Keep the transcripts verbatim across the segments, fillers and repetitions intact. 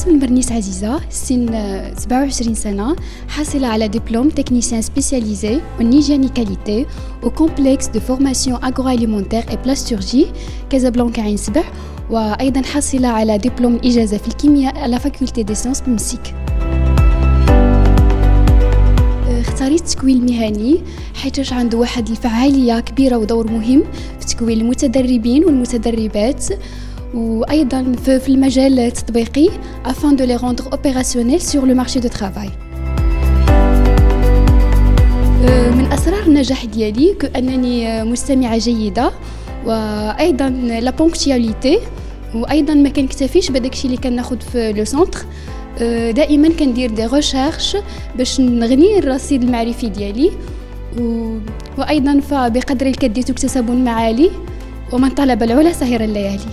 اسمي مرنيس عزيزة، سن سبعة وعشرين سنة، حاصلة على دبلوم تكنيسيان سبيسياليزي en hygiène qualité au complexe de formation agroalimentaire et plasturgie كازابلانكا عين سبع، وأيضا حاصلة على دبلوم الإجازة في الكيمياء على فاكولتي دي سيونس بمسيك. اختاريت التكوين المهني حيث عنده واحد الفعالية كبيرة ودور مهم في تكوين المتدربين والمتدربات، وأيضا في المجال التطبيقي afin de les rendre opérationnels sur le marché du travail. من أسرار النجاح ديالي كأنني مستمعة جيدة، وأيضا لا بونكتياليتي، وأيضا ما كنكتفيش بداكشي اللي كناخد في لو سونتر، دائما كندير دي ريشيرش باش نغني الرصيد المعرفي ديالي، وايضا فبقدر الكد تكتسب المعالي، ومن طلب العلا سهر الليالي.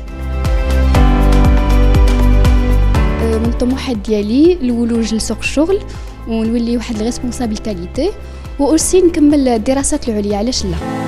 من الطموحات ديالي الولوج لسوق الشغل ونولي واحد الريسبونسابل كاليتي، واوسي نكمل الدراسات العليا، علاش لا.